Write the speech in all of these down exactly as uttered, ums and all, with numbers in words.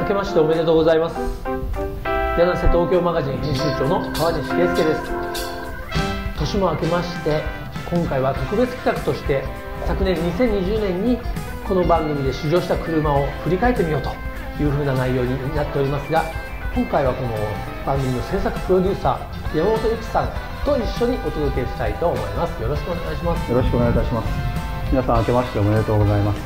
明けましておめでとうございます。柳瀬東京マガジン編集長の川西圭介です。年も明けまして、今回は特別企画として昨年にせんにじゅうねんにこの番組で試乗した車を振り返ってみようというふうな内容になっておりますが、今回はこの番組の制作プロデューサー山本由紀さんと一緒にお届けしたいと思います。よろしくお願いします。 よろしくお願いいたします。皆さん明けましておめでとうございます。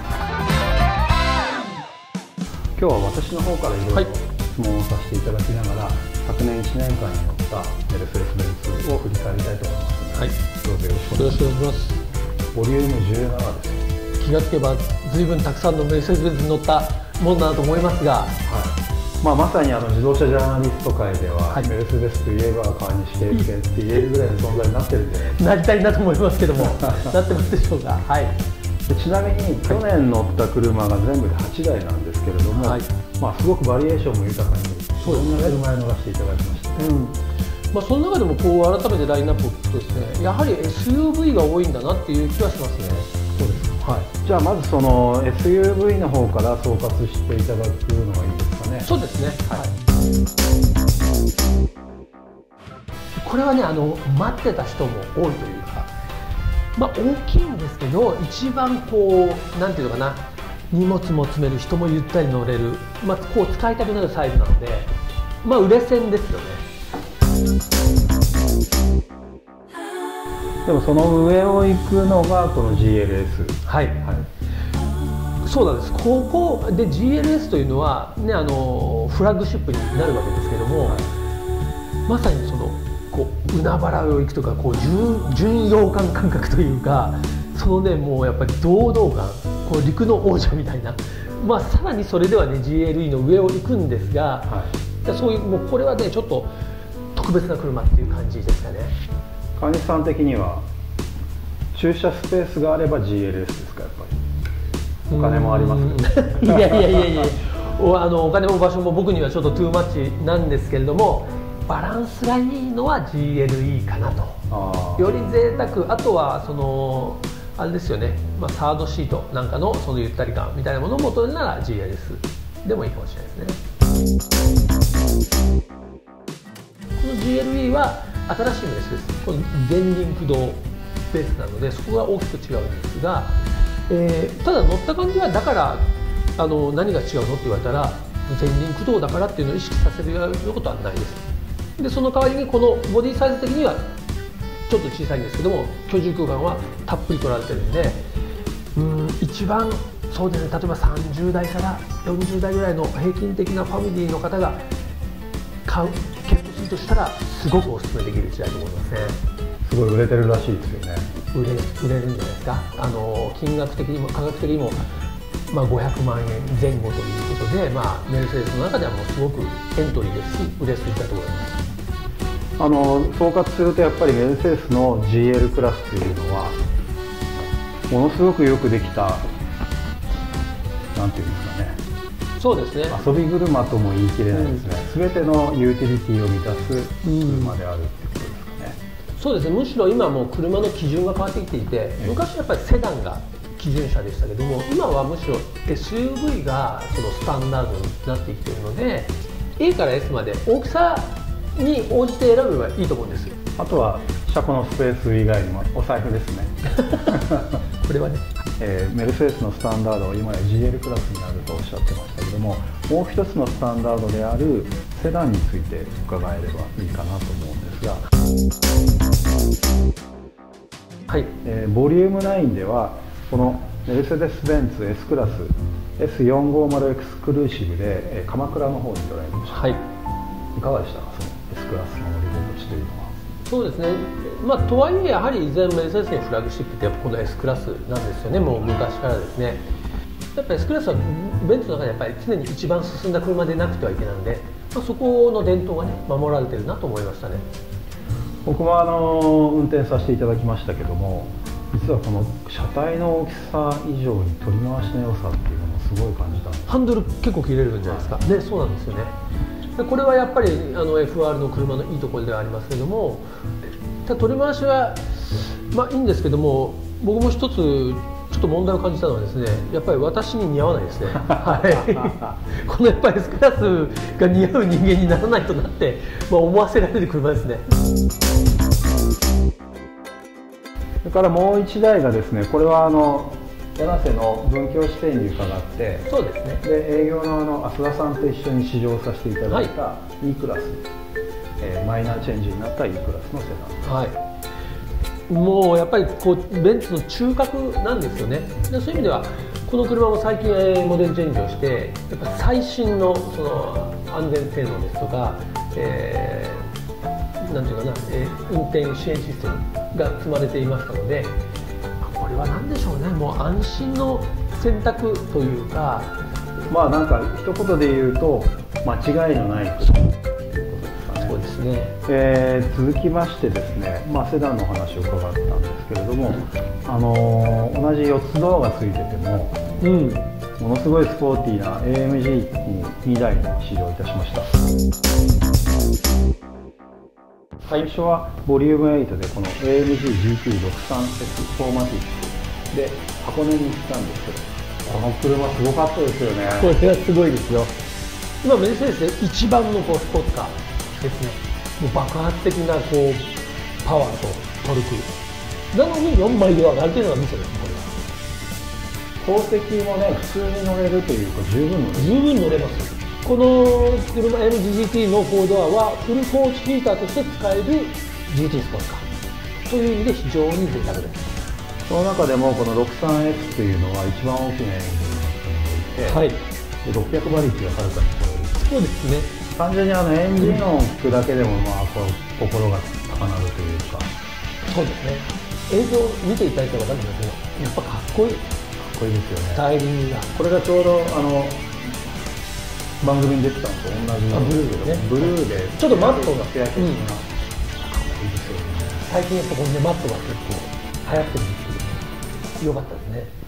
今日は私の方からいろいろ質問をさせていただきながら、はい、昨年いちねんかんに乗ったメルセデス・ベンツを振り返りたいと思いますので、はい、どうぞよろしくお願いします。ボリュームじゅうななです。 気がつけば随分たくさんのメルセデス・ベンツに乗ったものだと思いますが、はい、 まあ、まさにあの自動車ジャーナリスト界では、はい、メルセデスといえば川西圭介って言えるぐらいの存在になってるんで、 なりたいなと思いますけどもなってますでしょうか。はい、 でちなみに去年乗った車が全部ではちだいなんですけれども、はい、まあ、すごくバリエーションも豊かにいろんな車に乗らせていただきましたね。うん、 まあ、その中でもこう改めてラインナップを聞くとですね、やはり エスユーブイ が多いんだなっていう気はしますね。 そうです、はい、じゃあまずその エスユーブイ の方から総括していただくのがいいですかね。 そうですね、はい、これはね、あの待ってた人も多いというか、まあ、大きいんですけど、一番こうなんていうのかな、荷物も詰める、人もゆったり乗れる、まあ、こう使いたくなるサイズなので、まあ、売れ線ですよね。 でもその上を行くのがこの ジーエルエス。 はい、はい、そうなんです。ここで ジーエルエス というのは、ね、あのフラッグシップになるわけですけども、はい、まさにそのこう海原を行くとか、こう 巡, 巡洋艦感覚というか、そのね、もうやっぱり堂々感、こう陸の王者みたいな、まあ、さらにそれではね ジーエルイー の上を行くんですが、はい、そういうもうこれはねちょっと特別な車っていう感じですかね。 川西さん的には駐車スペースがあれば ジーエルエス ですか。やっぱりお金もありますね。 いやいやいやいやお, あのお金も場所も僕にはちょっとトゥーマッチなんですけれども、バランスがいいのは ジーエルイー かなと。より贅沢、あとはそのあれですよね、まあ、サードシートなんかのそのゆったり感みたいなものを求めるなら ジーエルエス でもいいかもしれないですね。この ジーエルイー は新しいメルセデス、この前輪駆動ベースなので、そこが大きく違うんですが、えー、ただ乗った感じは、だからあの何が違うのって言われたら、前輪駆動だからっていうのを意識させるようなことはないです。でその代わりにこのボディサイズ的にはちょっと小さいんですけども、居住空間はたっぷり取られてるんで、うん、一番そうですね、例えばさんじゅうだいからよんじゅうだいぐらいの平均的なファミリーの方が買う検討するとしたら、すごくお勧めできる時代と思いますね。 すごい売れてるらしいですよね。 売れ、売れるんじゃないですか。あの金額的にも価格的にも、まあ、ごひゃくまんえんぜん後ということで、まあ、メルセデスの中ではもうすごくエントリーですし、売れ筋だと思います。 あの総括すると、やっぱりメルセデスの ジーエル クラスというのはものすごくよくできた、なんていうんですかね、 そうですね、 遊び車とも言い切れないですね。すべ、うん、てのユーティリティを満たす車であるってことですかね。 うん、そうですね、むしろ今もう車の基準が変わってきていて、昔はやっぱりセダンが基準車でしたけども、今はむしろ エスユーブイ がそのスタンダードになってきているので、 エー から エス まで大きさに応じて選べばいいと思うんですよ。 あとは車庫のスペース以外にもお財布ですね。 これはね、 えー、メルセデスのスタンダードは今や ジーエル クラスになるとおっしゃってましたけども、もう一つのスタンダードであるセダンについて伺えればいいかなと思うんですが、はい、えー、ボリュームナインではこのメルセデス・ベンツ S クラス エスよんごーまるエクスクルーシブで、えー、鎌倉の方にドライブしました。はい、いかがでしたか、その S クラスの乗り心地というのは。 そうですね、まあ、とはいえやはり依然メルセデスにフラッグシップってやっぱこの S クラスなんですよね。もう昔からですね、やっぱり S クラスはベンツの中でやっぱり常に一番進んだ車でなくてはいけないので、まあ、そこの伝統がね守られてるなと思いましたね。 僕もあの運転させていただきましたけども、実はこの車体の大きさ以上に取り回しの良さっていうのもすごい感じたんです。 ハンドル結構切れるんじゃないですか、はい、ね、そうなんですよね。でこれはやっぱりあの エフアール の車のいいところではありますけども、ただ取り回しはまあいいんですけども、僕も一つちちょっと問題を感じたのはですね、やっぱり私に似合わないですね。はい。このやっぱり S クラスが似合う人間にならないとなって、まあ、思わせられる車ですね。 それからもう一台がですね、これはあの柳瀬の文教支店に伺って、 そうですね。 で営業のあの浅田さんと一緒に試乗させていただいた E クラス、えー、マイナーチェンジになった E クラスのセダン。 はい。もうやっぱりこうベンツの中核なんですよね。でそういう意味ではこの車も最近モデルチェンジをして、やっぱ最新のその安全性能ですとか、えー、なんていうかな、えー、運転支援システムが積まれていましたので、これは何でしょうね、もう安心の選択というか、 まあなんか一言で言うと間違いのない車。 そうですね。 えー、続きましてですね、まあ、セダンの話を伺ったんですけれども、あのー、同じよっつドアがついてても、うん、ものすごいスポーティーな エーエムジー ににだいに試乗いたしました。最初はボリュームエイトでこの エーエムジージーティーろくじゅうさんエス フォーマティックで箱根に行ったんですけど、この車すごかったですよね。 これはすごいですよ。今メルセデスで一番のこうスポーツカーですね。もう爆発的なこうパワーとトルクなのによんまいドアがあるというのがミソですね。 これは宝石もね普通に乗れるというか十分乗れる十分乗れます。この車 エムジージーティー のフォードアはフルコーチヒーターとして使える ジーティー スポーツカーという意味で非常に贅沢です。 その中でもこの ろくじゅうさんエス というのは一番大きなエンジンになっていて、はい、でろっぴゃくばりきがはるかに超える。 そうですね。 単純にあのエンジン音を聞くだけでもまあこう心が高鳴るというか。 そうですね。映像を見ていただいたら分かるんですけど、やっぱかっこいい。かっこいいですよね。 スタイリングが。 これがちょうどあの番組に出てたのと同じなんですけど、ね、ブルーでちょっとマットが艶消しがかっこいいですよね。 最近やっぱこのねマットが結構流行ってるんですけど、良かった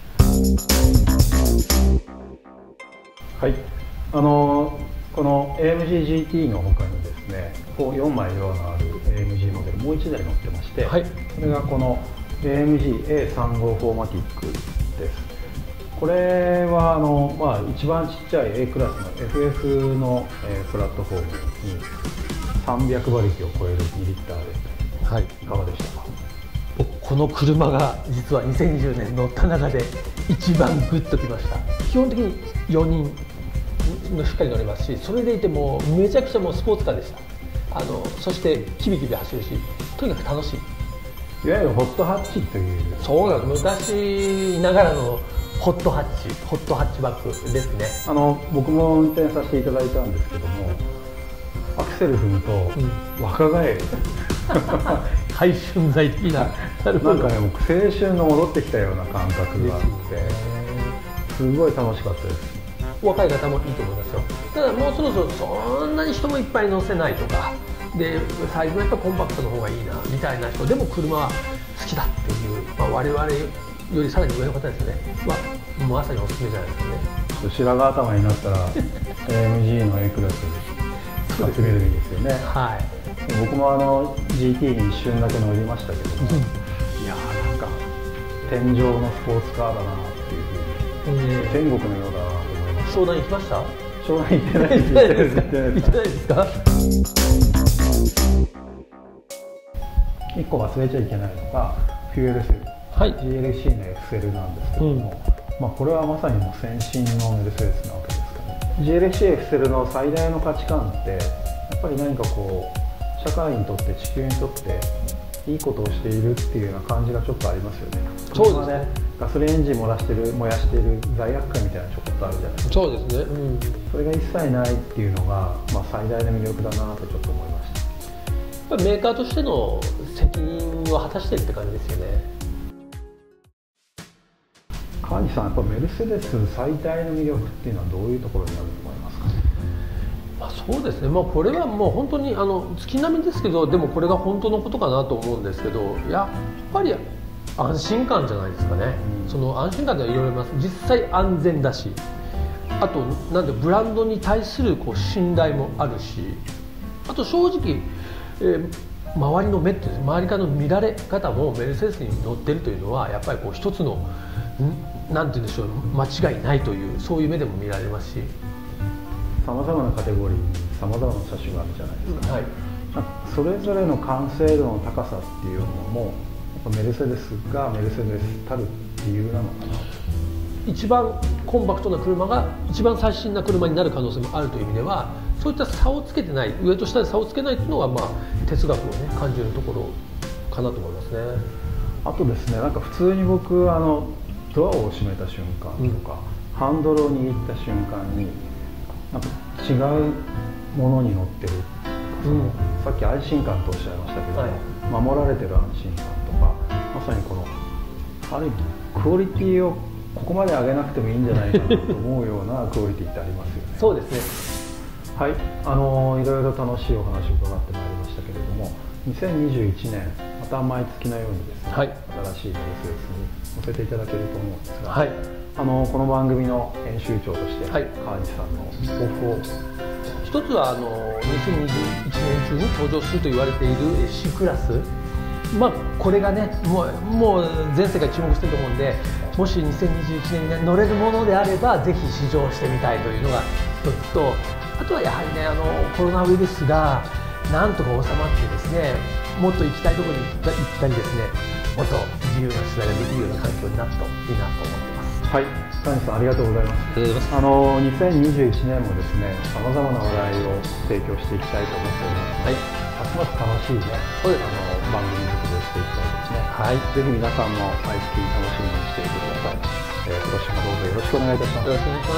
ですね。 はい。あのこの エーエムジージーティー の他にですね、こうよんまいドアのある エーエムジー モデルもういちだい乗ってまして、はい、それがこの エーエムジーエーさんじゅうご フォーマティックです。これはあの、まあ、一番ちっちゃい A クラスの エフエフ の、えー、プラットフォームにさんびゃくばりきを超えるにリッターで、はい、いかがでしたか？ この車が実はにせんにじゅうねん乗った中で一番グッときました。基本的によにんのしっかり乗れますし、それでいてもうめちゃくちゃもうスポーツカーでした。あのそしてキビキビ走るし、とにかく楽しい。 いわゆるホットハッチという。 そうなんです。昔ながらのホットハッチ、ホットハッチバックですね。 あの僕も運転させていただいたんですけども、アクセル踏むと、うん、若返る回春剤的ななんかね、もう青春の戻ってきたような感覚があって、すごい楽しかったです。 若い方もいいと思いますよ。ただもうそろそろそんなに人もいっぱい乗せないとかで、サイズもやっぱコンパクトの方がいいなみたいな人でも車は好きだっていう、まあ、我々よりさらに上の方ですねはまさにおすすめじゃないですかね。 白髪頭になったら エーエムジー の A クラス使ってみるといいですよね。 はい、 僕もあの ジーティー に一瞬だけ乗りましたけども、うん、いやーなんか天井のスポーツカーだなっていうふうに、えー、天国のようだなと思いました。 湘南行きました？ 湘南行ってないです。行ってないですか？ 行ってないですか？ 一個忘れちゃいけないのがフューエルセル、はい、ジーエルシー の エクセル なんですけども、うん、まあこれはまさにもう先進のメルセデスなわけですからね。 ジーエルシー エクセル の最大の価値観ってやっぱり何かこう社会にとって地球にとっていいことをしているっていうような感じがちょっとありますよね。 そうですね。 ガソリンエンジン漏らしてる燃やしている罪悪感みたいなちょこっとあるじゃないですか。 そうですね、うん、 それが一切ないっていうのが、まあ、最大の魅力だなとちょっと思いました。 やっぱりメーカーとしての責任を果たしてるって感じですよね。 川西さん、やっぱメルセデス最大の魅力っていうのはどういうところにあると思いますかね？ まあ、そうですね、まあ、これはもう本当にあの月並みですけど、でもこれが本当のことかなと思うんですけど、やっぱり安心感じゃないですかね、うん、その安心感ではいろいろあります。実際安全だし、あとなんでブランドに対するこう信頼もあるし、あと正直、えー、周りの目って周りからの見られ方もメルセデスに乗ってるというのはやっぱりこう一つのなんて言うんでしょう、間違いないというそういう目でも見られますし、 さまざまなカテゴリーにさまざまな車種があるじゃないですか、はい、それぞれの完成度の高さっていうのもやっぱメルセデスがメルセデスたる理由なのかな。 一番コンパクトな車が一番最新な車になる可能性もあるという意味では、そういった差をつけてない、上と下で差をつけないというのは、まあ、哲学をね感じるところかなと思いますね。あとですね、なんか普通に僕あのドアを閉めた瞬間とか、うん、ハンドルを握った瞬間になんか違うものに乗ってる、うん、さっき安心感とおっしゃいましたけど、はい、守られてる安心感とか、まさにこのある意味クオリティをここまで上げなくてもいいんじゃないかなと思うようなクオリティってありますよね。 そうですね。 はい、あのいろいろ楽しいお話を伺ってまいりましたけれども、にせんにじゅういちねんまた毎月のようにですね、はい、新しいメルセデスに乗せていただけると思うんですが、はい、あのこの番組の編集長として、はい、川西さんの抱負を。 一つはあのにせんにじゅういちねん中に登場すると言われている C クラス、まあ、これがねもう、もう全世界注目してると思うんで、もしにせんにじゅういちねんに乗れるものであればぜひ試乗してみたいというのが一つと、あとはやはりね、あのコロナウイルスがなんとか収まってですね、もっと行きたいところに行ったりですね、もっと自由な取材ができるような環境になるといいなと思ってます。 はい、川西さんありがとうございます。あのにせんにじゅういちねんもですね、さまざまな話題を提供していきたいと思っておりますので、はい、ますます楽しいね、そうです、あの番組作りをしていきたいですね。はい、ぜひ皆さんも毎月楽しみにしていてください。えー、今年もどうぞよろしくお願いいたします。 よろしくお願いします。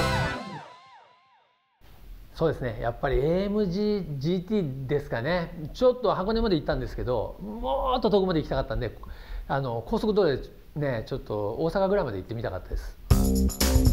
そうですね、やっぱり エーエムジージーティー ですかね。ちょっと箱根まで行ったんですけど、もっと遠くまで行きたかったんで、あの高速道路でね、ちょっと大阪ぐらいまで行ってみたかったです。